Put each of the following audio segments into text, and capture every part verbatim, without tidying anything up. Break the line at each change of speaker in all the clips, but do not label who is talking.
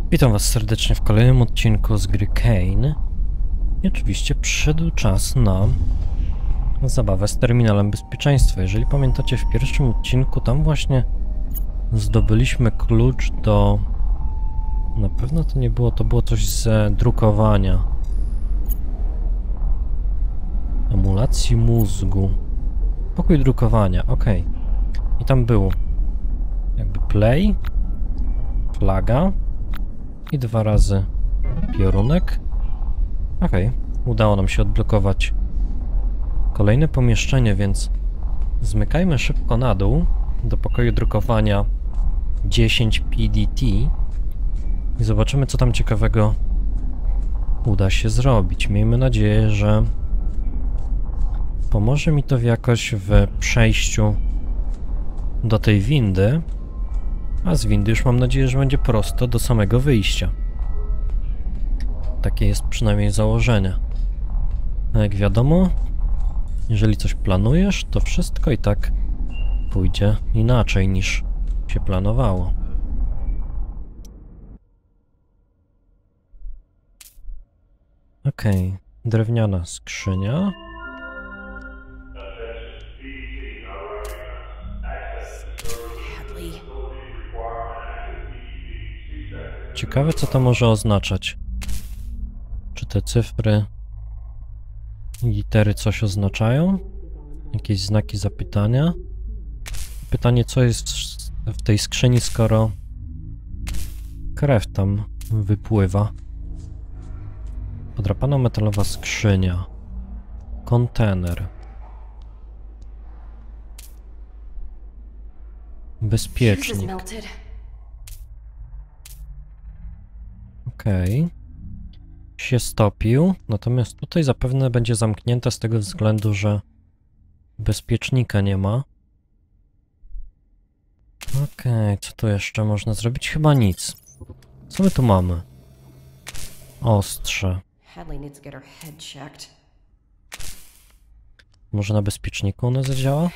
Witam was serdecznie w kolejnym odcinku z gry Kane. I oczywiście przyszedł czas na zabawę z terminalem bezpieczeństwa. Jeżeli pamiętacie, w pierwszym odcinku tam właśnie zdobyliśmy klucz do... Na pewno to nie było, to było coś z drukowania. Emulacji mózgu. Pokój drukowania, ok. I tam był jakby play, flaga i dwa razy piorunek. Ok, udało nam się odblokować kolejne pomieszczenie, więc zmykajmy szybko na dół do pokoju drukowania dziesięć P D T i zobaczymy, co tam ciekawego uda się zrobić. Miejmy nadzieję, że pomoże mi to jakoś w przejściu do tej windy, a z windy już mam nadzieję, że będzie prosto do samego wyjścia. Takie jest przynajmniej założenie. A jak wiadomo, jeżeli coś planujesz, to wszystko i tak pójdzie inaczej niż się planowało. Okej, drewniana skrzynia. Ciekawe, co to może oznaczać. Czy te cyfry i litery coś oznaczają? Jakieś znaki zapytania? Pytanie, co jest w tej skrzyni, skoro krew tam wypływa. Podrapana metalowa skrzynia. Kontener. Bezpiecznik. Okej. Okay. Się stopił, natomiast tutaj zapewne będzie zamknięte z tego względu, że bezpiecznika nie ma. Okej, okay. Co tu jeszcze można zrobić? Chyba nic. Co my tu mamy? Ostrze. Może na bezpieczniku one zadziała?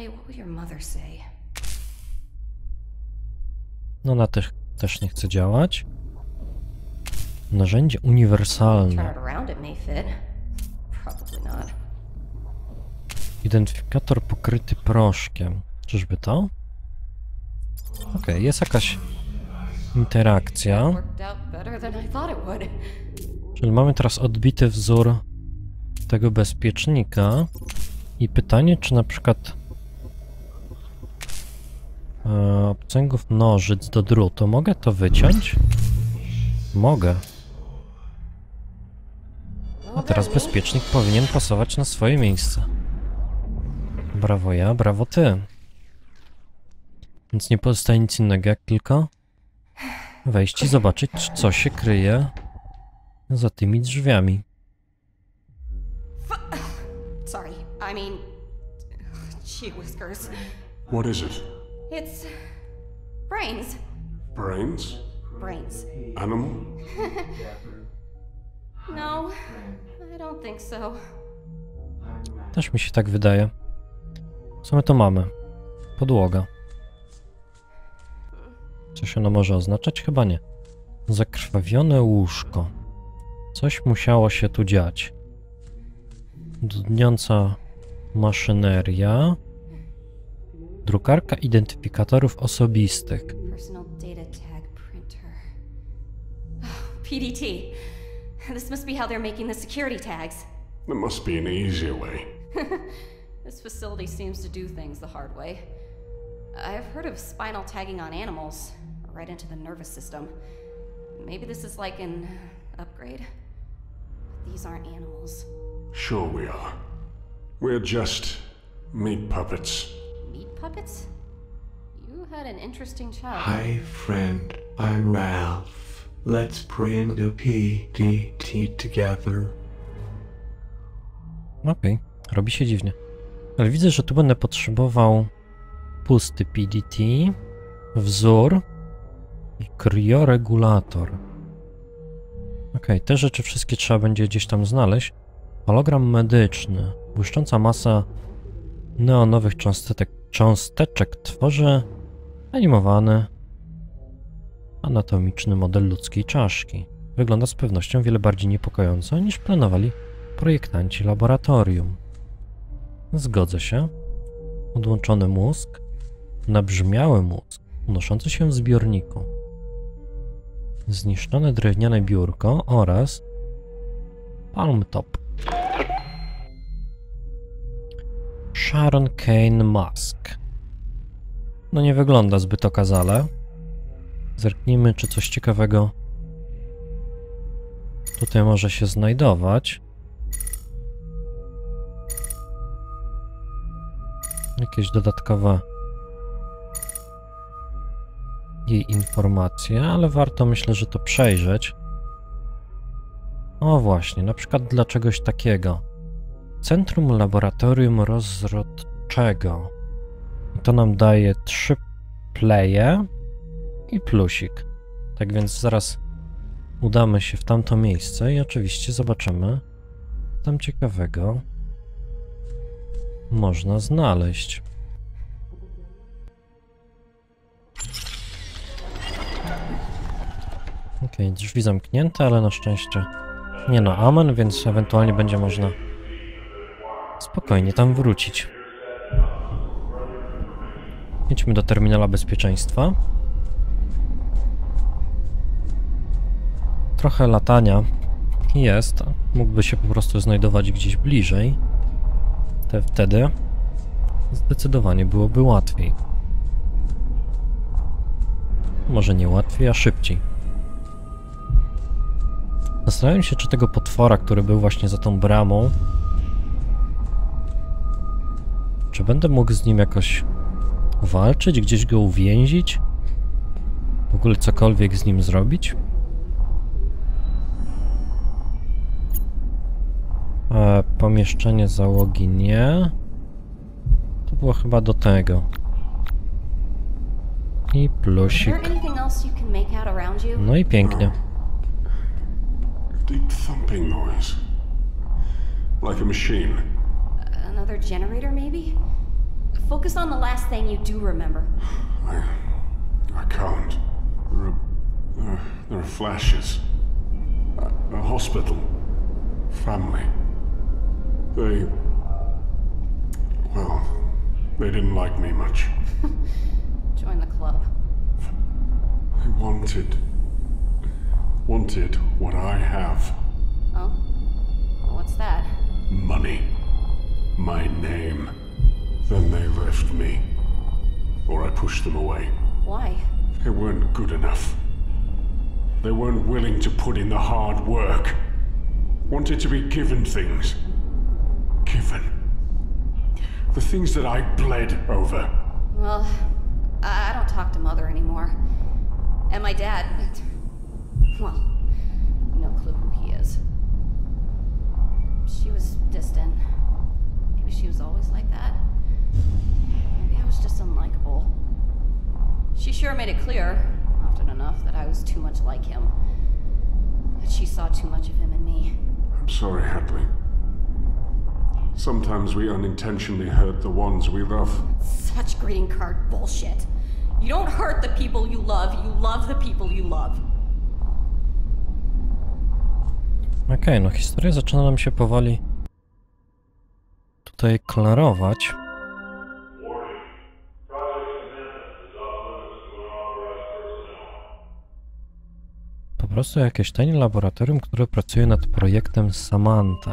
No na tych też nie chce działać. Narzędzie uniwersalne. Identyfikator pokryty proszkiem. Czyżby to? Okej, okay, jest jakaś interakcja. Czyli mamy teraz odbity wzór tego bezpiecznika. I pytanie, czy na przykład e, obcęgów nożyc do drutu mogę to wyciąć? Mogę. A teraz bezpiecznik powinien pasować na swoje miejsce. Brawo ja, brawo ty. Więc nie pozostaje nic innego, jak tylko wejść i zobaczyć, co się kryje za tymi drzwiami.
Sorry, I mean, gee whiskers.
What is it?
It's brains.
Brains?
Brains.
Animal?
No, I don't think so.
Też mi się tak wydaje. Co my tu mamy? Podłoga. Coś ono może oznaczać? Chyba nie. Zakrwawione łóżko. Coś musiało się tu dziać. Dudniąca maszyneria. Drukarka identyfikatorów osobistych.
Personal data tag printer. P D T. This must be how they're making the security tags.
There must be an easier way.
This facility seems to do things the hard way. I've heard of spinal tagging on animals, right into the nervous system. Maybe this is like an upgrade. But these aren't animals.
Sure we are. We're just meat puppets.
Meat puppets? You had an interesting child.
Hi, friend. I'm Ralph. Let's print the P D T together.
Okej, okay. Robi się dziwnie. Ale widzę, że tu będę potrzebował pusty P D T, wzór i krioregulator. Okej, okay, te rzeczy wszystkie trzeba będzie gdzieś tam znaleźć. Hologram medyczny. Błyszcząca masa neonowych cząsteczek, cząsteczek tworzy animowany Anatomiczny model ludzkiej czaszki. Wygląda z pewnością wiele bardziej niepokojąco niż planowali projektanci laboratorium. Zgodzę się. Odłączony mózg, nabrzmiały mózg, unoszący się w zbiorniku. Zniszczone drewniane biurko oraz palm top. Sharon Kane Mask. No nie wygląda zbyt okazale. Zerknijmy, czy coś ciekawego tutaj może się znajdować. Jakieś dodatkowe jej informacje, ale warto, myślę, że to przejrzeć. O właśnie, na przykład dla czegoś takiego. Centrum Laboratorium Rozrodczego. I to nam daje trzy pleje i plusik. Tak więc zaraz udamy się w tamto miejsce i oczywiście zobaczymy, co tam ciekawego można znaleźć. Ok, drzwi zamknięte, ale na szczęście nie no amen, więc ewentualnie będzie można spokojnie tam wrócić. Idźmy do terminala bezpieczeństwa. Trochę latania jest, mógłby się po prostu znajdować gdzieś bliżej. Te wtedy zdecydowanie byłoby łatwiej. Może nie łatwiej, a szybciej. Zastanawiam się, czy tego potwora, który był właśnie za tą bramą, czy będę mógł z nim jakoś walczyć, gdzieś go uwięzić? W ogóle cokolwiek z nim zrobić? E, pomieszczenie załogi nie. To było chyba do tego. I plusik. No i pięknie.
Deep thumping noise. Like a machine.
Another generator, maybe? Focus on the last thing you do remember.
I... I can't. There are... There, there are flashes. A, a hospital. Family. They... Well... They didn't like me much.
Join the club.
They wanted... Wanted what I have.
Oh? What's that?
Money. My name. Then they left me. Or I pushed them away.
Why?
They weren't good enough. They weren't willing to put in the hard work. Wanted to be given things. Given. The things that I bled over.
Well, I I don't talk to Mother anymore. And my dad... Well, no clue who he is. She was distant. Maybe she was always like that. Maybe I was just unlikable. She sure made it clear, often enough, that I was too much like him. That she saw too much of him in me.
I'm sorry, Hadley. Sometimes we unintentionally hurt the ones we love.
Such greeting card bullshit. You don't hurt the people you love, you love the people you love.
Okej, okay, no historia zaczyna nam się powoli tutaj klarować. Po prostu jakieś tajne laboratorium, które pracuje nad projektem Samantha.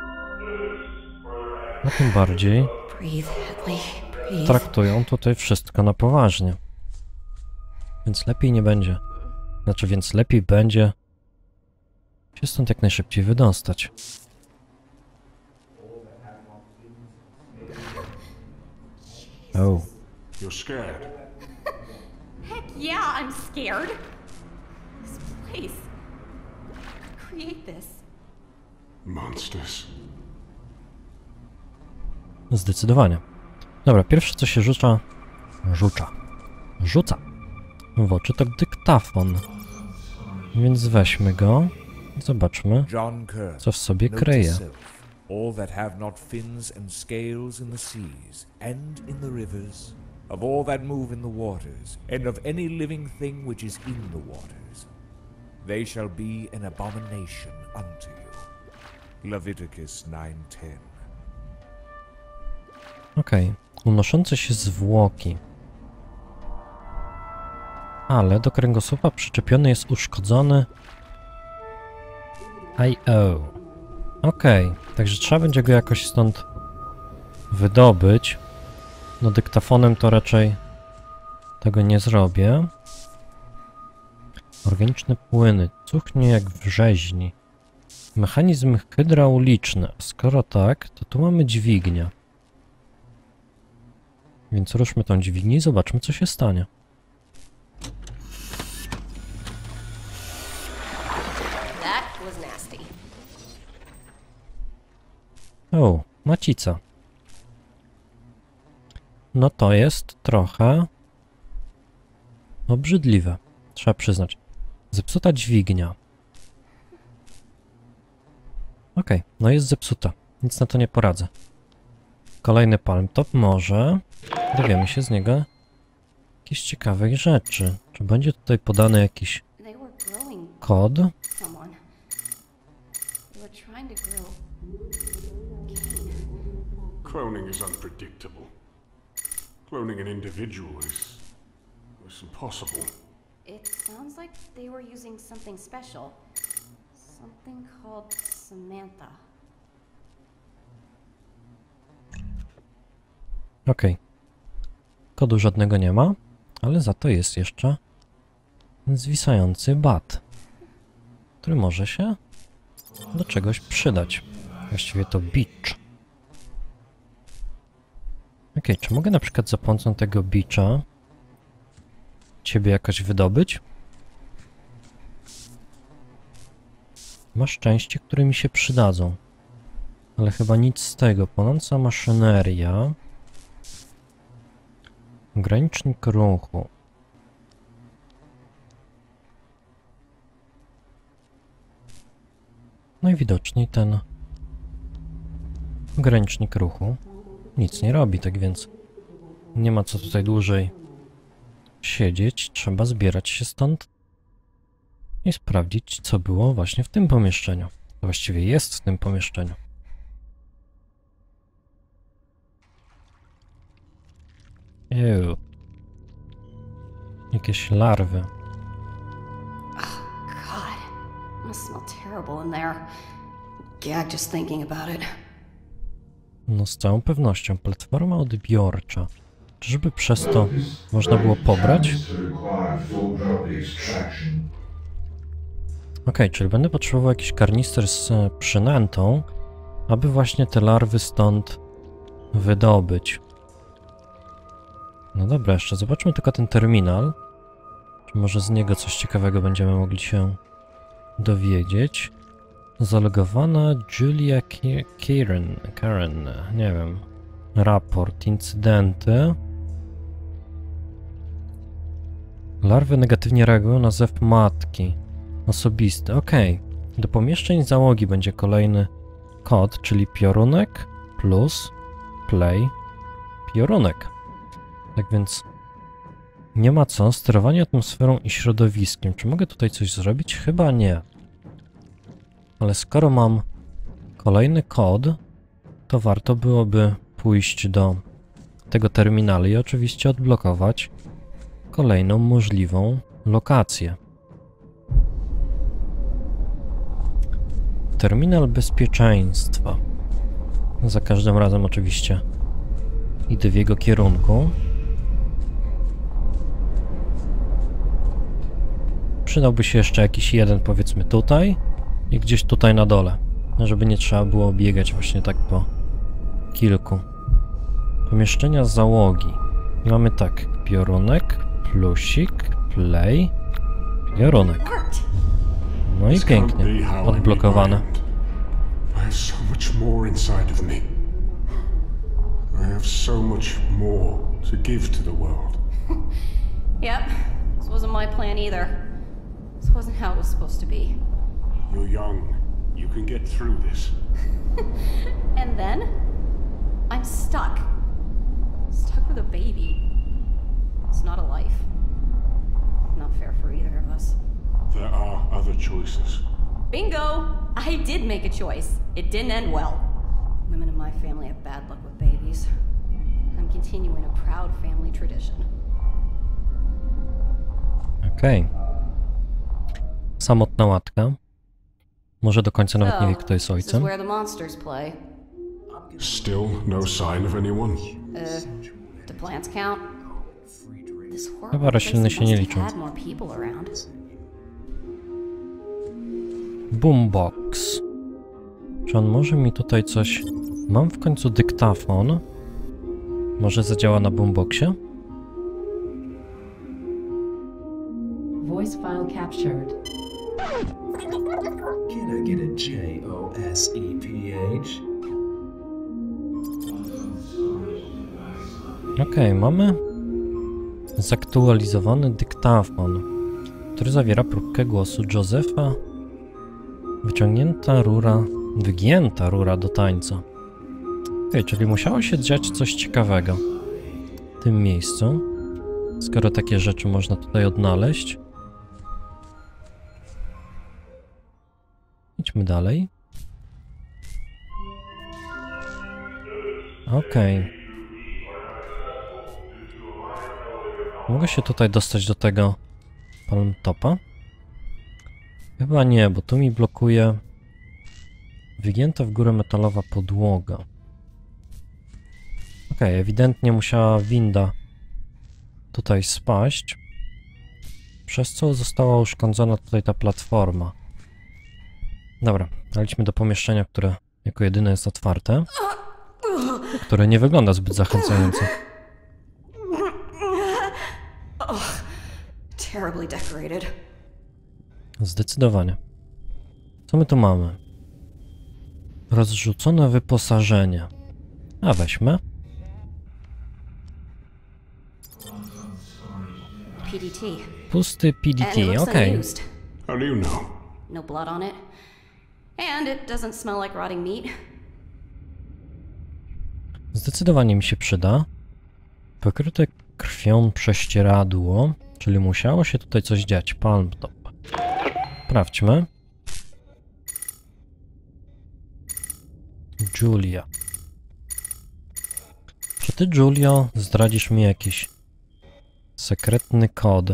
No tym bardziej traktują tutaj wszystko na poważnie. Więc lepiej nie będzie. Znaczy, więc lepiej będzie się stąd jak najszybciej wydostać. Oh.
You're scared.
Heck yeah, I'm scared. This place. Create this.
Monsters.
Zdecydowanie. Dobra, pierwsze co się rzuca... Rzuca. Rzuca. W oczy to dyktafon. Więc weźmy go i zobaczmy, co w sobie kryje.
All that have not fins and scales in the seas and in the rivers of all that move in the waters, and of any living thing which is in the waters. They shall be an abomination unto you. Leviticus nine ten.
Okej, okay. Unoszące się zwłoki. Ale do kręgosłupa przyczepiony jest uszkodzony I O. Okej, okay. Także trzeba będzie go jakoś stąd wydobyć. No dyktafonem to raczej tego nie zrobię. Organiczne płyny. Cuchnie jak w rzeźni. Mechanizm hydrauliczny. Skoro tak, to tu mamy dźwignię. Więc ruszmy tą dźwignię i zobaczmy, co się stanie. O, macica. No to jest trochę obrzydliwe, trzeba przyznać. Zepsuta dźwignia. Okej, okay, no jest zepsuta, nic na to nie poradzę. Kolejny palm top, może dowiemy się z niego jakichś ciekawych rzeczy. Czy będzie tutaj podany jakiś kod?
Cloning is unpredictable. Cloning an individual is, is impossible.
It sounds like they were using something special. Something called Samantha.
Okej. Okay. Kodu żadnego nie ma, ale za to jest jeszcze zwisający bat, który może się do czegoś przydać. Właściwie to beach. Okej, okay, czy mogę na przykład za pomocą tego beacha ciebie jakoś wydobyć? Masz części, które mi się przydadzą. Ale chyba nic z tego. Płonąca maszyneria. Ogranicznik ruchu. Najwidoczniej ten ogranicznik ruchu nic nie robi, tak więc nie ma co tutaj dłużej siedzieć. Trzeba zbierać się stąd i sprawdzić, co było właśnie w tym pomieszczeniu. Właściwie jest w tym pomieszczeniu. Ew. Jakieś larwy.
Oh, God. Must smell terrible in there. Gag just thinking about it.
No z całą pewnością. Platforma odbiorcza. Czyżby przez to można było pobrać? Ok, czyli będę potrzebował jakiś karnister z przynętą, aby właśnie te larwy stąd wydobyć. No dobra, jeszcze zobaczmy tylko ten terminal. Czy może z niego coś ciekawego będziemy mogli się dowiedzieć. Zalogowana Julia Karen, Karen, nie wiem. Raport, incydenty. Larwy negatywnie reagują na zew matki. Osobisty, ok. Do pomieszczeń załogi będzie kolejny kod, czyli piorunek plus play piorunek. Tak więc nie ma co. Sterowanie atmosferą i środowiskiem. Czy mogę tutaj coś zrobić? Chyba nie. Ale skoro mam kolejny kod, to warto byłoby pójść do tego terminalu i oczywiście odblokować kolejną możliwą lokację. Terminal bezpieczeństwa. Za każdym razem oczywiście idę w jego kierunku. Przydałby się jeszcze jakiś jeden, powiedzmy tutaj i gdzieś tutaj na dole, żeby nie trzeba było biegać właśnie tak po kilku. Pomieszczenia załogi. Mamy tak, piorunek, plusik, play, piorunek. No i pięknie, odblokowane.
I have so much more inside of me. I have so much more to give to the world.
Yep, this wasn't my plan either. This wasn't how it was supposed to be.
You're young. You can get through this.
And then, I'm stuck. Stuck with a baby.
choices.
Bingo! I did make a choice. It didn't end well. Women in my family have bad luck with babies. I'm continuing a proud family tradition.
Okej. Samotna łatka. Może do końca nawet nie wie, kto jest
This is
ojcem.
where the monsters play.
Still no sign of anyone?
Uh, do plants count? This
Chyba
horrible
rośliny
place
się nie
must
liczą.
have had more people around.
Boombox. Czy on może mi tutaj coś... Mam w końcu dyktafon. Może zadziała na boomboxie?
Voice file captured.
Can I get a J O S E P H?
Okej, mamy zaktualizowany dyktafon, który zawiera próbkę głosu Josepha. Wyciągnięta rura, wygięta rura do tańca. Okej, czyli musiało się dziać coś ciekawego w tym miejscu, skoro takie rzeczy można tutaj odnaleźć. Idźmy dalej. Okej. Mogę się tutaj dostać do tego palm topa? Chyba nie, bo tu mi blokuje wygięta w górę metalowa podłoga. Okej, ewidentnie musiała winda tutaj spaść, przez co została uszkodzona tutaj ta platforma. Dobra, lećmy do pomieszczenia, które jako jedyne jest otwarte, które nie wygląda zbyt zachęcająco.
Oh, terribly decorated.
Zdecydowanie. Co my tu mamy? Rozrzucone wyposażenie. A weźmy.
P D T.
Pusty P D
And it
T,
looks
okej.
unused.
How do you know?
No blood on it. And it doesn't smell like rotting meat.
Zdecydowanie mi się przyda. Pokryte krwią prześcieradło, czyli musiało się tutaj coś dziać. Palm top. Sprawdźmy. Julia. Czy ty, Julio, zdradzisz mi jakiś sekretny kod?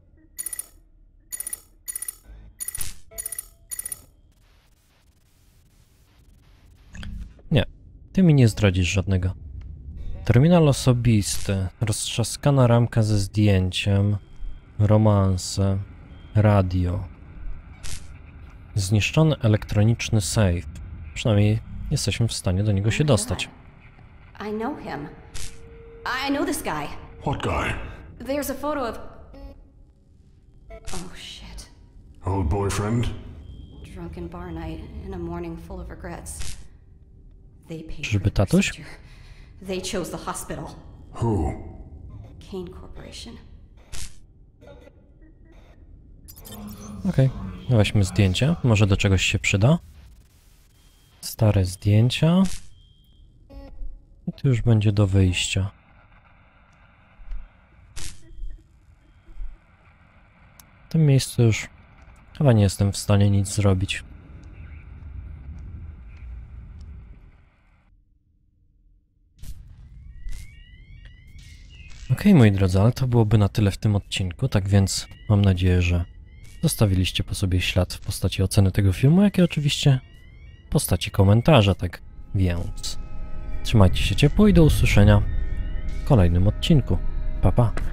Nie, ty mi nie zdradzisz żadnego. Terminal osobisty, roztrzaskana ramka ze zdjęciem, romanse, radio, zniszczony elektroniczny safe. Przynajmniej jesteśmy w stanie do niego się dostać.
I know him. I know this guy.
What guy?
There's a photo of... Oh shit.
Old boyfriend?
Drunken bar night and a morning full of regrets. They paid for
Czyżby
the
tatuś?
procedure. They chose the hospital.
Who?
Kane Corporation.
Okej, okay. Weźmy zdjęcie, może do czegoś się przyda. Stare zdjęcia. I tu już będzie do wyjścia. W tym miejscu już chyba nie jestem w stanie nic zrobić. Okej, okay, moi drodzy, ale to byłoby na tyle w tym odcinku, tak więc mam nadzieję, że zostawiliście po sobie ślad w postaci oceny tego filmu, jak i oczywiście w postaci komentarza, tak więc trzymajcie się ciepło i do usłyszenia w kolejnym odcinku. Pa, pa!